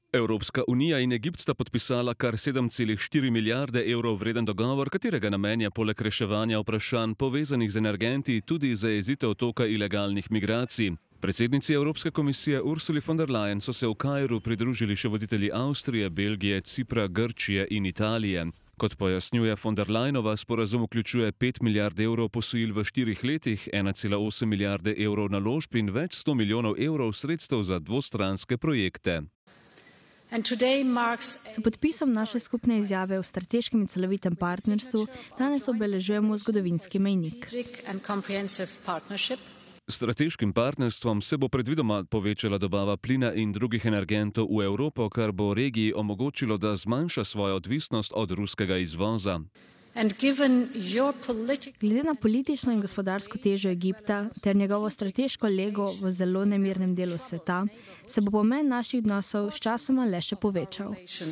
Evropska unija in Egipt sta podpisala kar 7,4 milijarde evrov vreden dogovor, katerega namen je poleg reševanja vprašanj povezanih z energenti tudi zajezitev toka ilegalnih migracij. Predsednici Evropske komisije Ursuli von der Leyen so se v Kairu pridružili še voditelji Avstrije, Belgije, Cipra, Grčije in Italije. Kot pojasnjuje von der Leyenova, sporazum vključuje 5 milijard evrov posojil v 4 letih, 1,8 milijarde evrov naložb in več 100 milijonov evrov sredstev za dvostranske projekte. S podpisom naše skupne izjave o strateškem in celovitem partnerstvu danes obeležujemo zgodovinski mejnik. S strateškim partnerstvom se bo predvidoma povečala dobava plina in drugih energentov v Evropo, kar bo regiji omogočilo, da zmanjša svojo odvisnost od ruskega izvoza. Glede na politično in gospodarsko težo Egipta ter njegovo strateško lego v zelo nemirnem delu sveta, se bo pomen naših odnosov sčasoma le še povečal.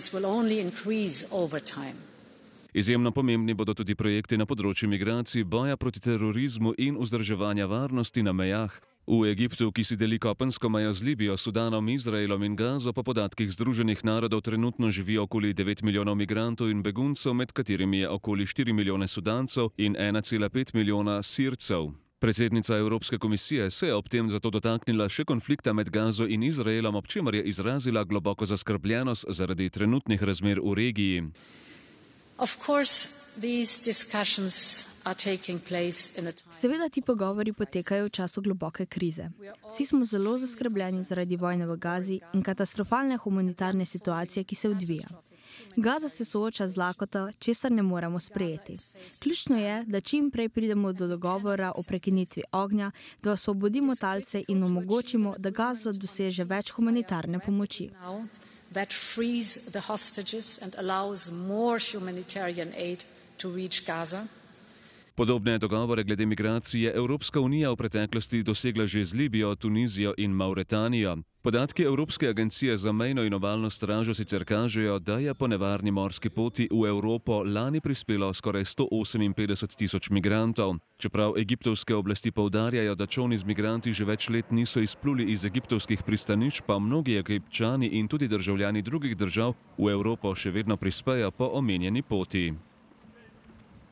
Izjemno pomembni bodo tudi projekti na področju migracij, boja proti terorizmu in vzdrževanja varnosti na mejah. V Egiptu, ki si deli kopensko mejo z Libijo, Sudanom, Izraelom in Gazo, po podatkih Združenih narodov trenutno živi okoli 9 milijonov migrantov in beguncev, med katerimi je okoli 4 milijone Sudancev in 1,5 milijona Sircev. Predsednica Evropske komisije se je ob tem zato dotaknila še konflikta med Gazo in Izraelom, ob čemer je izrazila globoko zaskrbljenost zaradi trenutnih razmer v regiji. Seveda ti pogovori potekajo v času globoke krize. Vsi smo zelo zaskrbljeni zaradi vojne v Gazi in katastrofalne humanitarne situacije, ki se odvija. Gaza se sooča z lakoto, česar ne moremo sprejeti. Ključno je, da čim prej pridemo do dogovora o prekinitvi ognja, da osvobodimo talce in omogočimo, da Gaza doseže več humanitarne pomoči. That frees the hostages and allows more humanitarian aid to reach Gaza. Podobne dogovore glede migracij je Evropska unija v preteklosti dosegla že z Libijo, Tunizijo in Mauretanijo. Podatki Evropske agencije za mejno in obalno stražo sicer kažejo, da je po nevarni morski poti v Evropo lani prispelo skoraj 158 tisoč migrantov. Čeprav egiptovske oblasti poudarjajo, da čolni z migranti že več let niso izpluli iz egiptovskih pristanišč, pa mnogi Egipčani in tudi državljani drugih držav v Evropo še vedno prispejo po omenjeni poti.